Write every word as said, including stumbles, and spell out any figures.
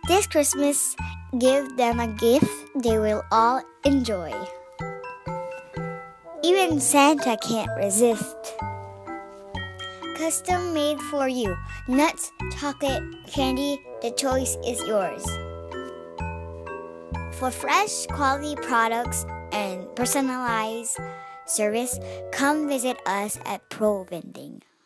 This Christmas, give them a gift they will all enjoy. Even Santa can't resist. Custom made for you. Nuts, chocolate, candy, the choice is yours. For fresh, quality products and personalized service, come visit us at Pro Vending.